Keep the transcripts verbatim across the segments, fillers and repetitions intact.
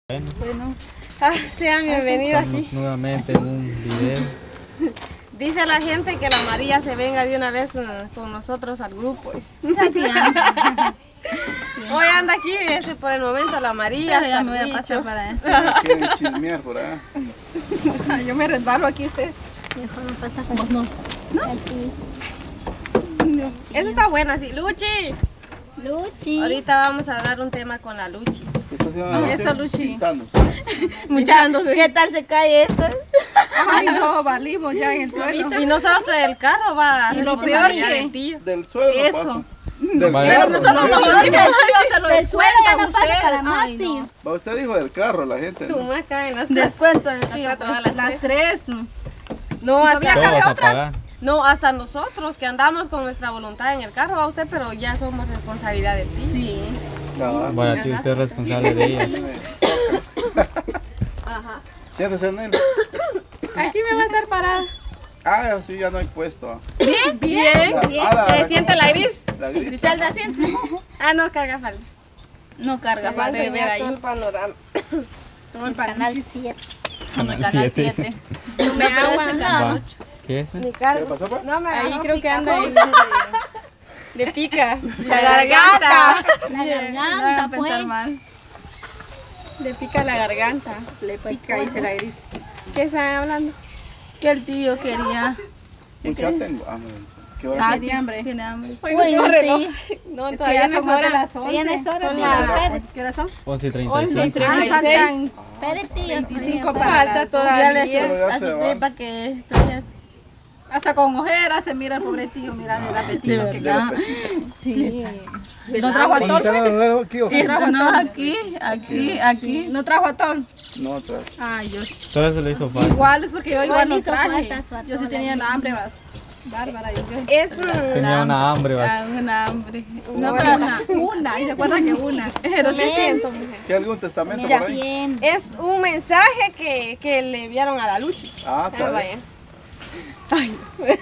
Bueno, Bueno, ah, sean bienvenidos estamos aquí. nuevamente en un video. Dice la gente que la María se venga de una vez uh, con nosotros al grupo. Aquí anda. Hoy anda aquí, este, por el momento la María. Pero ya está me voy a el pasar bicho. para allá. Quieren chismear por allá. Yo me resbalo aquí, ustedes. Mejor no pasa con Vos no. aquí. Eso está bueno así. Luchi, Luchi. ahorita vamos a hablar un tema con la Luchi. Esto se llama Ah, eso, Luchi. pintándose. Muchachos, ¿qué tal se cae esto? Ay, no, valimos ya en el suelo. Y no solo que del carro va a Y lo responsabilidad peor que- del tío. Del suelo no Eso. pasa. Del Vaya. carro. Nosotros no. lo peor que el suyo se lo Del suelo ya descuentan no pasa ustedes. para más, Ay, tío. no. Va, usted dijo del carro, la gente. Tu ¿no? más cae en las Descuento del tío. Hasta todas las Las tres. No, hasta, Todo vas a pagar. no, hasta nosotros que andamos con nuestra voluntad en el carro, va usted, pero ya somos responsabilidad del tío. Sí. Cabal. Vaya, tío, usted es responsable de ella. Ajá. Siéntese en él. Aquí me va a estar parada. Ah, sí, ya no hay puesto. ah. Bien, bien. La- bien. ah, la- ¿Se siente la gris? La gris. Griselda, siéntese. Ah, no, carga falda. No carga, Para falta de ver todo ahí. el panorama. Todo el Canal siete. Como el Canal canal siete. siete. No me agua, Va. ¿Qué es eso? Ni ¿Qué cargo. pasó, pa? No me Ahí agarró creo que anda picazón. ahí. Le pica. La garganta. La Bien, no garganta, hagan pensar pues. mal. Le pica la garganta. Le pica y se la gris. ¿Qué están hablando? Que el tío quería. Mucha tengo hambre. ¿Qué hora Ah, es? sí, hambre. Tiene hambre. Hoy Uy, no tengo no, reloj. tío. No, Es que todavía ya no son son horas. las Todavía no es once. hora, Son tío. las... Espere. ¿Qué horas son? once y treinta y once y cinco. treinta y Ah, seis. faltan Espere, tío. veinticinco todavía. para Falta las todavía doce. le Pero ya a se su va. tripa que todavía. Hasta con ojeras se mira el pobre tío, mira el apetito que Del da. apetito. Sí. No trajo atol, ¿Cuándo se pues. van a dar aquí o qué? Eso no, aquí, aquí, aquí. No trajo atol. No, otra. Ay, Dios. Todo eso le hizo falta. Igual es porque yo igual no hizo traje. falta su Yo sí atol tenía ahí. la hambre más. Bárbara, yo. Es un... Tenía una hambre, va. Ah, una hambre. No, pero una, una, y se acuerda que una. Pero sí Bien. siento, mujer. ¿Qué algún testamento Mira, por ahí? bien. Es un mensaje que, que le enviaron a la Luchi. Ah, Ah, está vaya. bien.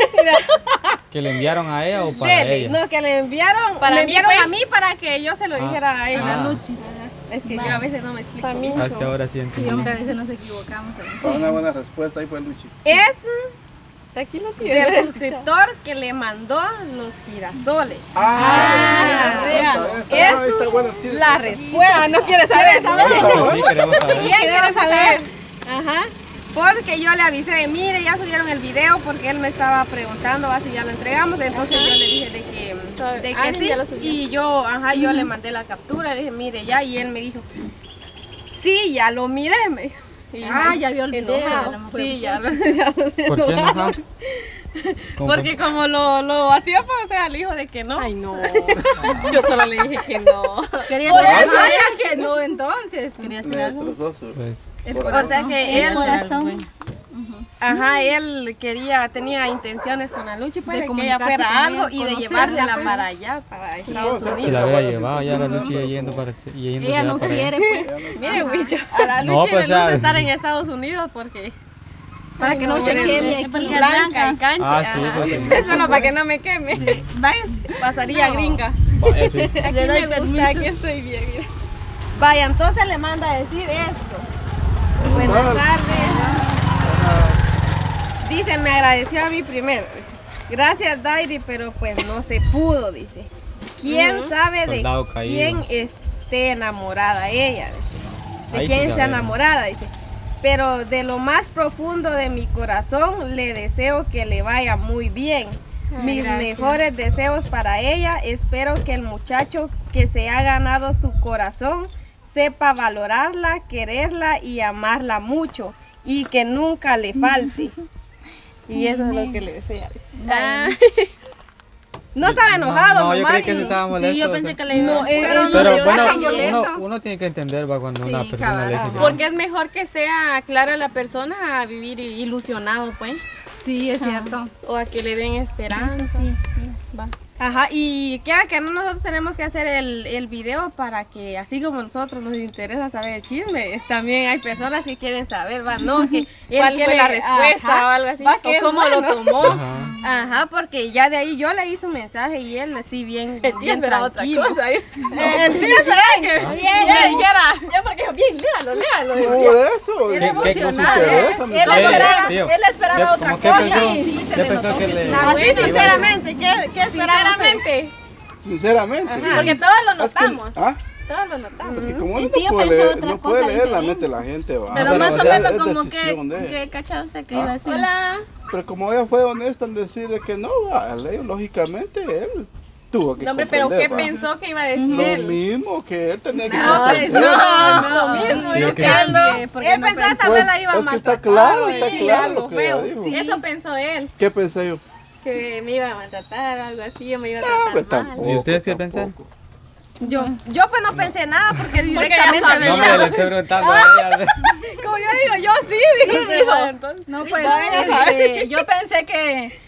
¿Que le enviaron a ella o para Dele. ella? No, que le enviaron, Para me mí, enviaron pues. a mí para que yo se lo Ah. dijera a ella. Ah. Es que yo a veces no me explico. Para mí. Ah, es que ahora sí Sí, entendí. hombre, a veces nos equivocamos. ¿sabes? Para una buena respuesta ahí fue Luchi. Es Tranquilo, tío. del suscriptor que le mandó los girasoles. Ah, vea, está bien, está es bien, ahí está bueno el chiste. La respuesta, no quiere saber, ¿sabes? Pues sí, queremos saber. Bien, quiero saber. Ajá. Porque yo le avisé, mire, ya subieron el video porque él me estaba preguntando ah, si ya lo entregamos. Entonces yo le dije de que, de que Alguien sí. ya lo subió. Y yo, ajá, yo le mandé la captura, le dije, mire ya. Y él me dijo, sí, ya lo miré. Me dijo. Y Ah, yo, ya vio el video. Enojado. sí, ya lo, ya lo sé. ¿Por qué enojado? ¿Cómo Porque como lo, lo batió, pues, o sea, le dijo de que no. Ay, no. Yo solo le dije que no. Quería Por hacer eso algo. Sabía que no, entonces. Quería hacer algo. Nuestros dos. Pues, O sea que El él, corazón. ajá, él quería, tenía intenciones con la Luchi, pues, De de, que ella comunicarse fuera con algo ella, y de conocerla, llevársela pues. para allá, para Estados o sea, se Unidos. la hubiera llevado ya la Luchi yendo para y yendo Ella ya no para allá. quiere, pues. Mire, Wicho, a la Luchi No, le pues, gusta ya- estar en Estados Unidos porque Para que no No, se no, queme no, aquí. no. blanca y blanca. cancha, Ah, sí, ajá, porque... Eso no, para que no me queme. Sí. Váyase. pasaría gringa. Vaya, sí. Aquí Le doy me gusta, permiso. aquí estoy bien. Mira. Vaya, entonces le manda a decir esto. Buenas tardes. Dice, me agradeció a mí primero. Dice, gracias, Dairi, pero pues no se pudo, dice. ¿Quién sabe de Soldado caído. quién esté enamorada ella? Dice. De Ahí quién sí, está a ver. enamorada, dice. Pero de lo más profundo de mi corazón le deseo que le vaya muy bien. Mis gracias. mejores deseos para ella. Espero que el muchacho que se ha ganado su corazón sepa valorarla, quererla y amarla mucho y que nunca le falte. Y eso es lo que le desea. dice. Ah, No estaba enojado, No, yo nomás, creí que y- se estaba molesto. Sí, yo o pensé sea. que le iba No, eh, Pero eh, no, Pero yo bueno, dije, yo uno, leso. uno tiene que entender va cuando Sí, una persona cabal. le dice que Porque es mejor que sea clara la persona a vivir ilusionado, pues. sí, es cierto. O a que le den Eso esperanza. sí, sí. Va. Ajá, y quiera que no, nosotros tenemos que hacer el, el video para que, así como nosotros nos interesa saber el chisme, también hay personas que quieren saber, va, no, que él ¿Cuál fue quiere- la respuesta ajá, o algo así? va, que ¿O es cómo bueno. lo tomó? Ajá. Ajá, porque ya de ahí yo le hice un mensaje y él así bien, El tío bien esperaba otra tranquilo. cosa. ¿eh? El tío esperaba que... Oye, Ya dijera, ya porque yo, bien, léalo, léalo. Por eso. Era ¿Qué- qué emocionado. cosas Él, interesan? él Oye, esperaba, tío, él esperaba ¿qué- otra cómo qué cosa. pensó? y sí, se ¿Qué le pensó notó que que le- sí. Ah, que sí, iba a- sinceramente, ¿qué, qué esperaba usted? Sinceramente. Sinceramente. Sí, porque todos lo Es que- notamos. ¿Ah? Todos lo notamos. Es que como El uno tío no puede pensó leer, otra no puede cosa leer la diferente. mente de la gente, va. Pero más o sea, menos es como decisión de que, él. que cachaba usted que Ah. iba a decir. Hola. Pero como ella fue honesta en decirle que no, va, él, lógicamente él tuvo que No, hombre, pero ¿qué comprender, va. pensó que iba a decir Lo él? mismo que él tenía que No, comprender. no, no, mismo, Sí, yo ok. que ando. Porque Él no pensaba pensó- tal vez la Pues, iba a es que está maltratar, claro, o está decirle claro algo lo que ella feo. dijo. Sí. Eso pensó él, ¿Qué pensé yo? que me iba a maltratar o algo así, o me iba a Hombre, tratar mal. tampoco. ¿Y ustedes qué pensaron? tampoco. Yo, yo pues no pensé nada porque directamente ya me No, sabía. me le estoy preguntando a ella. como yo digo, yo sí, dije, dijo. Entonces, No, pues Vaya. este, yo pensé que,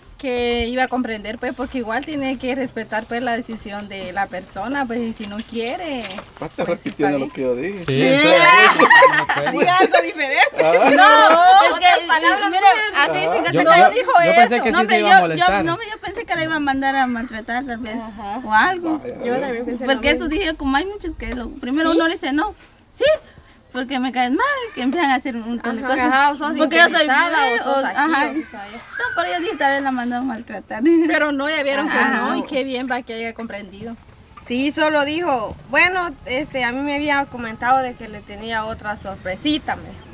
que iba a comprender, pues, porque igual tiene que respetar pues la decisión de la persona, pues, y si no quiere. Estás Pues, repitiendo está lo que yo dije. Sí, entonces, no puede. Diga algo diferente. Ah, No, es otras que, palabras mire, así Ah. sin que Yo- se yo- cayó, dijo yo eso. pensé que no, sí hombre, se iba a yo, molestar. yo, no, yo pensé que la iba a mandar a maltratar tal vez, Ajá. o algo. vaya, Yo a ver. también pensé lo Porque eso mismo. dije, como hay muchos que lo, primero uno le dice no, sí, porque me caes mal, que empiezan a hacer un montón de cosas. Ajá, o sos porque yo soy interesada, bien, o sos o- aquí, ajá. o sos allá. No, pero yo dije, tal vez la mandó a maltratar. Pero no, ya vieron que Ajá. no, y qué bien va que haya comprendido. Sí, solo dijo, bueno, este, a mí me había comentado de que le tenía otra sorpresita, me dijo.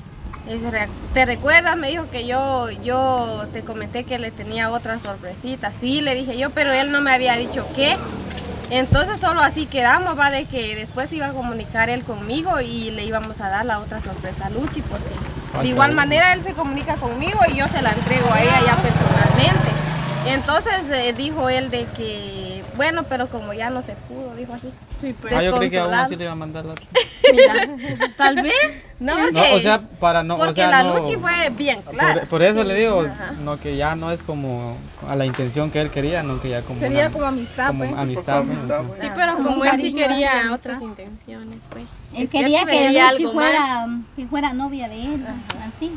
Es re- ¿Te recuerdas? Me dijo que yo, yo te comenté que le tenía otra sorpresita. Sí, le dije yo, pero él no me había dicho qué. Entonces solo así quedamos, va, de que después iba a comunicar él conmigo y le íbamos a dar la otra sorpresa a Luchi, porque Ay, de igual qué manera él se comunica conmigo y yo se la entrego a ella ya personalmente. Entonces eh, dijo él de que, bueno, pero como ya no se pudo, dijo así. Sí, pues. Ah, yo creí que aún Desconsolado. así le iba a mandar la otra. Mira, tal vez. No, No, porque, o sea, para no. porque o sea, la no, Luchi fue bien clara. Por, por eso le digo, Ajá. no, que ya no es como a la intención que él quería, no que ya como. Sería una- como amistad, como pues. amistad. Como pues, amistad, o sea. pues. Sí, pero Como como él sí cariño, así, quería amistad. otras intenciones, pues. Él Es que quería él que quería Luchi algo fuera, que fuera novia de él, así.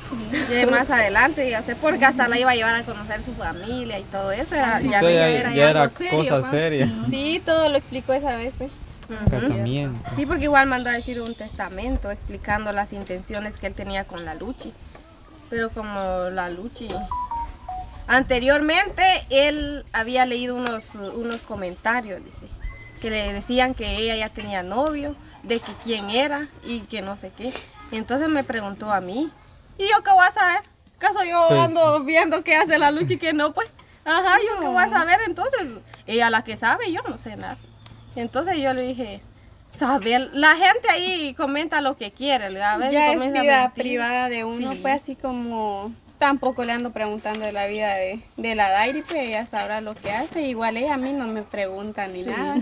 Y más adelante, diga usted, porque hasta la iba a llevar a conocer su familia y todo eso. Era, ya Entonces le- ya, era ya ya era algo serio, cosa pa. seria. Sí, todo lo explicó esa vez, pues. Ujú. Casamiento. Sí, porque igual mandó a decir un testamento explicando las intenciones que él tenía con la Luchi. Pero como la Luchi... Anteriormente él había leído unos, unos comentarios, dice, que le decían que ella ya tenía novio, de que quién era y que no sé qué. Entonces me preguntó a mí, ¿y yo qué voy a saber? ¿Acaso yo Pues- ando viendo qué hace la Luchi y qué no? Pues, ajá, ¿yo qué voy a saber? Entonces, ella la que sabe, yo no sé nada. Entonces yo le dije, saber, la gente ahí comenta lo que quiere, a veces Ya es comienza a vida mentir. privada de uno, Sí. pues así como tampoco le ando preguntando de la vida de, de la Dairi, pues ella sabrá lo que hace. Igual ella a mí no me pregunta ni nada.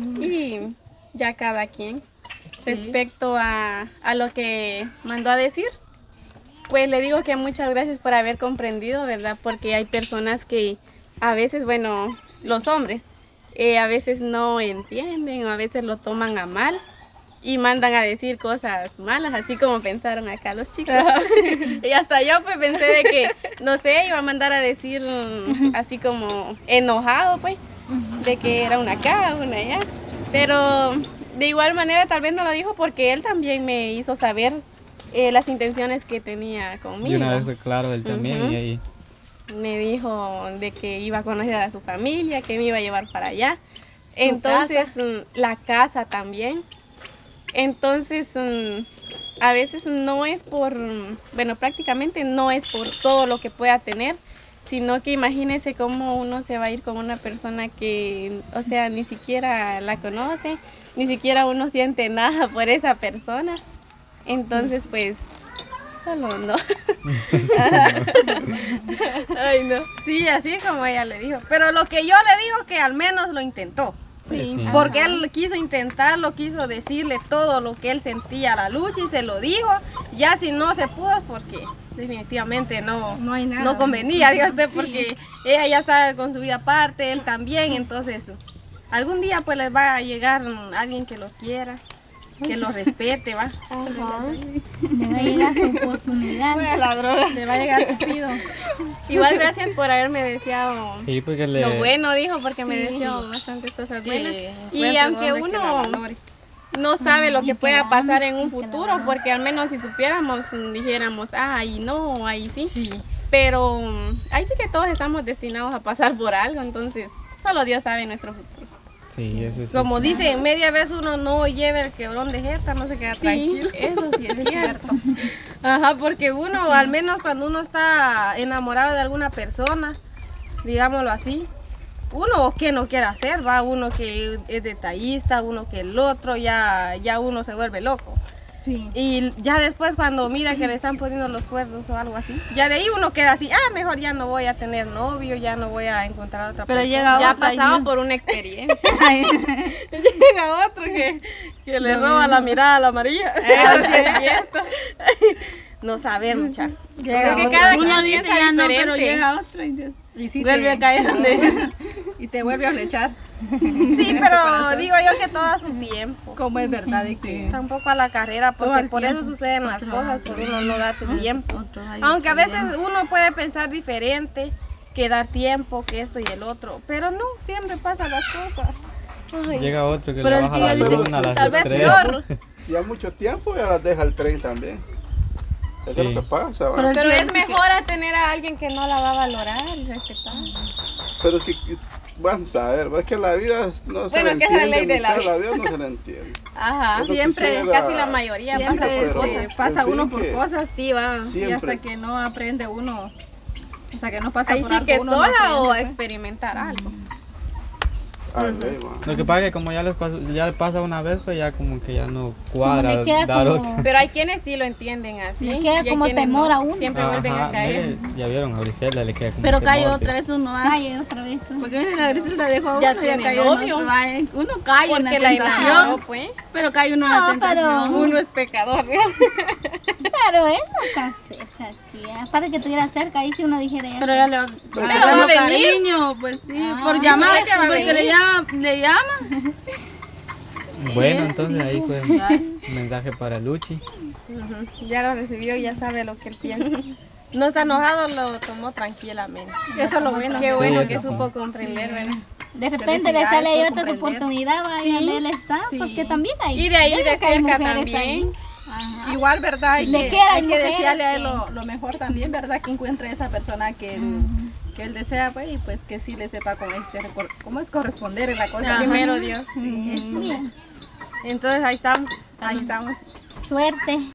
Y ya cada quien. Respecto a, a lo que mandó a decir, pues le digo que muchas gracias por haber comprendido, ¿verdad? Porque hay personas que a veces, bueno, los hombres, eh, a veces no entienden o a veces lo toman a mal y mandan a decir cosas malas, así como pensaron acá los chicos. Y hasta yo pues pensé de que, no sé, iba a mandar a decir mm, así como enojado, pues, de que era una acá, una allá. Pero de igual manera tal vez no lo dijo porque él también me hizo saber eh, las intenciones que tenía Y conmigo. una vez fue claro él también Ujú. y ahí. Me dijo de que iba a conocer a su familia, que me iba a llevar para allá. Su Entonces, mm, la casa también. Entonces, mm, a veces no es por, mm, bueno, prácticamente no es por todo lo que pueda tener, sino que imagínese cómo uno se va a ir con una persona que, o sea, ni siquiera la conoce, ni siquiera uno siente nada por esa persona. Entonces, pues, solo no. Ay, no. Sí, así como ella le dijo. Pero lo que yo le digo que al menos lo intentó. Sí. Sí. Porque él quiso intentarlo, quiso decirle todo lo que él sentía a la Luchi y se lo dijo. Ya si no se pudo es porque definitivamente no, No hay nada. no convenía, diga usted, porque ella ya está con su vida aparte, él también, entonces algún día pues les va a llegar alguien que los quiera, que los respete, va. Ajá. Le va a llegar su oportunidad. La droga. Le va a llegar Cupido. Igual gracias por haberme deseado Sí, porque le... lo bueno, dijo, porque me Sí. deseó bastantes cosas Que buenas. le Y encuentre aunque un hombre que la uno valore. no sabe lo Y que que pueda la pasar ame, en un que la futuro, ame. porque al menos si supiéramos, mm, dijéramos, ah, ahí no, ahí sí. Sí. Pero mm, ahí sí que todos estamos destinados a pasar por algo, entonces solo Dios sabe nuestro futuro. Sí, eso es... Como dicen, media vez uno no lleva el quebrón de jeta, no se queda Sí, tranquilo. eso sí es cierto. Ajá, porque uno, al menos cuando uno está enamorado de alguna persona, digámoslo así, uno que no quiere hacer, va, uno que es detallista, uno que el otro, ya, ya uno se vuelve loco. Sí. Y ya después cuando mira que le están poniendo los cuernos o algo así, ya de ahí uno queda así, ah, mejor ya no voy a tener novio, ya no voy a encontrar otra Pero persona. llega Ya ha otra y pasado no- por una experiencia. Llega otro que, que le roba la mirada a la María. Eso sí es cierto. No saber, mucha. Llega Porque otra. cada Uno quien dice piensa ya no, pero diferente. llega otro y Dios. Y sí Vuelve te- a caer donde Y te vuelve a flechar. Sí, pero digo yo que todo a su tiempo. Como es verdad y que... Tampoco a la carrera, Todo porque al por tiempo. eso suceden las Otro cosas, otro. por uno no darse tiempo. Otro año Aunque a veces también. uno puede pensar diferente, que dar tiempo, que esto y el otro, pero no, siempre pasan las cosas. Ay, Llega otro que Pero le el baja tío la dice, luna, las tal vez estrellas. peor. Si hay mucho tiempo ya las deja el tren también. Eso Sí. es lo que pasa, ¿va? Pero el Pero tío es dice que- mejor a tener a alguien que no la va a valorar y respetar. Pero es que, vamos a ver, es que la vida no se Bueno, le que es la entiende, ley de la muchacha, vida. la vida no se le entiende. Ajá. Eso siempre, quisiera- Casi la mayoría Siempre pasa por pero- este, pasa en fin uno por que- cosas, Sí, va. y Siempre. hasta que no aprende uno, hasta que no pasa Ahí por sí algo, que uno no sola o aprende, pues. experimentar algo. Ay, ve, ma. Lo que pasa es que como ya les pasa, ya le pasa una vez, pues ya como que ya no cuadra le queda dar como- otro. Pero hay quienes sí lo entienden así. Le queda y hay como quienes temor no. a uno. Siempre vuelven a Ajá, caer. mire, ya vieron, a Briselda le queda como Pero temor, cayó que- otra vez uno, ¿ah? Calle otra vez. Porque viene la Griselda dejó a Ya uno y tiene cayó en novio. otro, va, eh. Uno cae en Porque la la enamoró, tentación, pues. pero cae uno en la No, tentación. pero- Uno es pecador. Pero él nunca cerca, tía. Aparte que estuviera cerca, ahí si uno dijera ya. Pero ya le va Pero agarrando va a venir. cariño, pues sí, Ah, por llamar, que va a porque le venir. llama, le llama. Bueno, entonces ahí pues un mensaje para Luchi. Ujú, ya lo recibió, ya sabe lo que él piensa. No está enojado, lo tomó tranquilamente. Eso es lo bueno. Qué bueno Sí, que eso supo fue. comprender, ¿verdad? De repente le Felicidades sale ahí por otra comprender. oportunidad, vaya, Sí, donde él está, sí. porque también hay. Y de ahí yo de creo que hay cerca mujeres también. ahí. Ajá. Igual, ¿verdad? Hay De que, que hay hay que mujeres desearle a él que- lo, lo mejor también, ¿verdad? Que encuentre esa persona que él, que él desea, pues, y pues que sí le sepa con este, recor- cómo es corresponder en la cosa. Ajá. Primero Dios. Sí, Bien. Entonces ahí estamos. ahí estamos. Suerte.